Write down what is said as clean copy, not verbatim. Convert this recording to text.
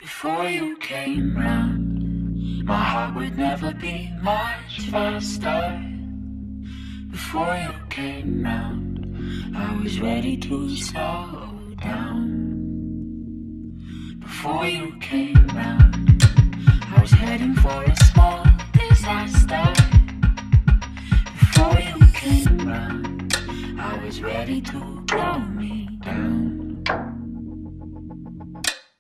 Before you came round, my heart would never beat much faster. Before you came round, I was ready to slow down. Before you came round, I was heading for a small disaster. Before you came round, I was ready to